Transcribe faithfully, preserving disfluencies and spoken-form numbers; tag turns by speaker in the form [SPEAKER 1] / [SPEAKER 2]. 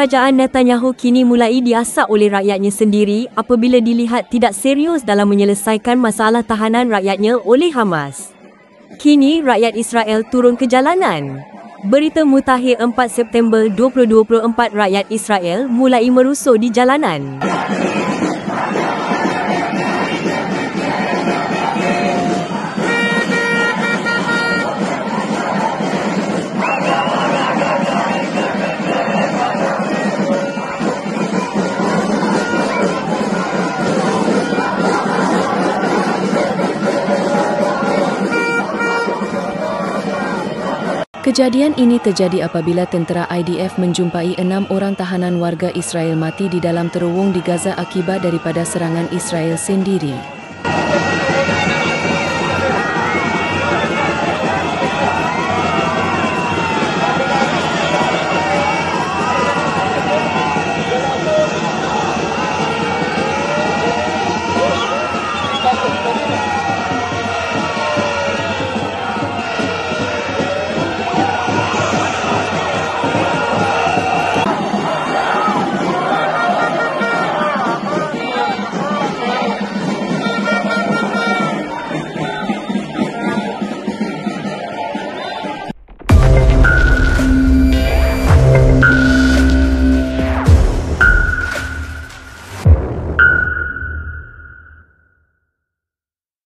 [SPEAKER 1] Kerajaan Netanyahu kini mulai diasak oleh rakyatnya sendiri apabila dilihat tidak serius dalam menyelesaikan masalah tahanan rakyatnya oleh Hamas. Kini rakyat Israel turun ke jalanan. Berita mutakhir empat September dua ribu dua puluh empat, rakyat Israel mulai merusuh di jalanan.
[SPEAKER 2] Kejadian ini terjadi apabila tentera I D F menjumpai enam orang tahanan warga Israel mati di dalam terowong di Gaza akibat daripada serangan Israel sendiri.